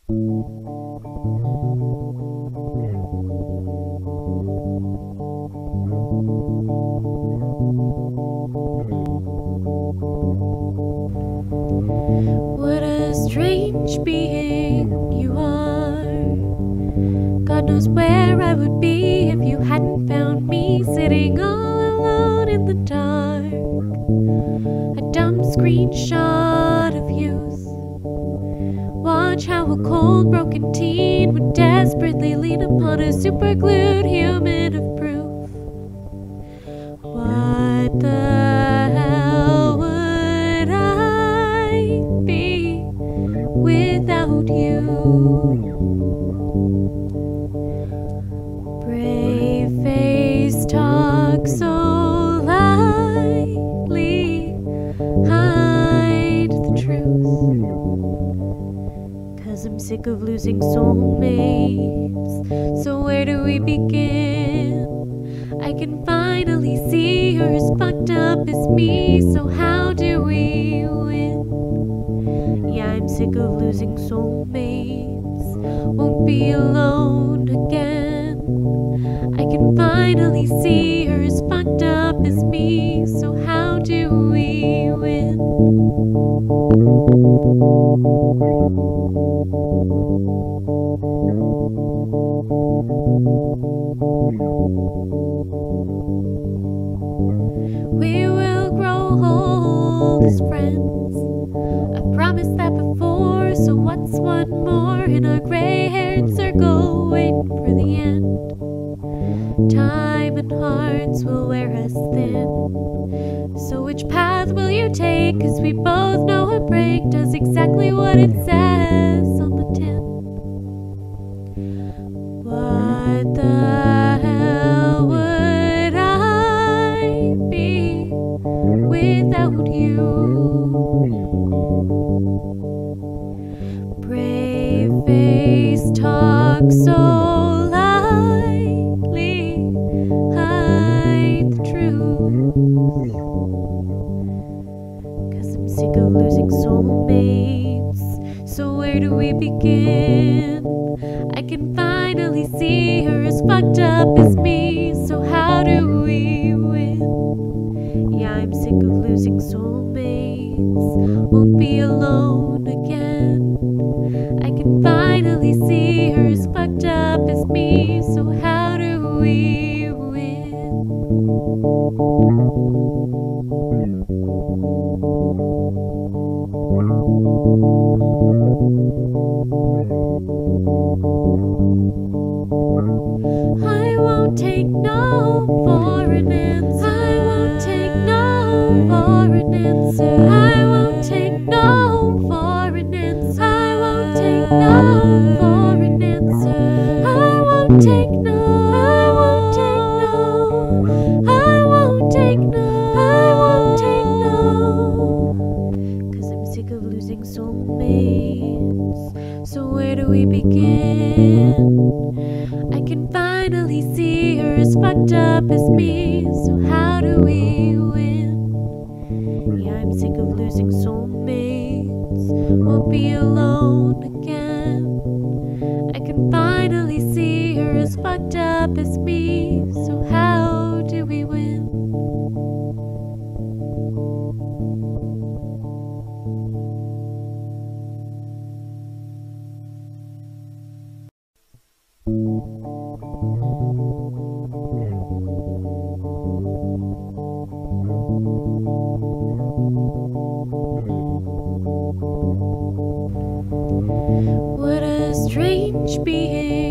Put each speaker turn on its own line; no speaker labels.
What a strange being you are. God knows where I would be if you hadn't found me sitting all alone in the dark. A dumb screenshot of youth. Watch how a cold, broken teen would desperately lean upon a superglued human of proof. What the hell would I be without you? Brave face talk so lightly, hide the truth. 'Cause I'm sick of losing soulmates. So where do we begin? I can finally see you're as fucked up as me. So how do we win? Yeah, I'm sick of losing soulmates. Won't be alone again. I can finally see you're as fucked up as me. So how do we win? We will grow old as friends. I promised that before, so what's one more in our gray-haired circle waiting for the end? Time and hearts will wear us thin. So which path will you take? 'Cause we both know a break does exactly what it says on the tin. What the hell would I be without you? Brave face talk so lightly, hide the truth. 'Cause I'm sick of losing soulmates. So where do we begin? I can finally see her as fucked up as me. So how do we win? Yeah, I'm sick of losing soulmates. Won't be alone again. I can finally see her as fucked up as me. So how do we win? I won't take no for an answer. I won't take no for an answer. I won't take no for an answer. I won't take no for an answer. I won't take no. I won't take no. I won't take no. I won't take no. 'Cause I'm sick of losing soulmates. So where do we begin? I can finally see her as fucked up as me. So how do we win? Yeah, I'm sick of losing soulmates. Won't be alone again. I can finally see her as fucked up as me. So how do we win? What a strange being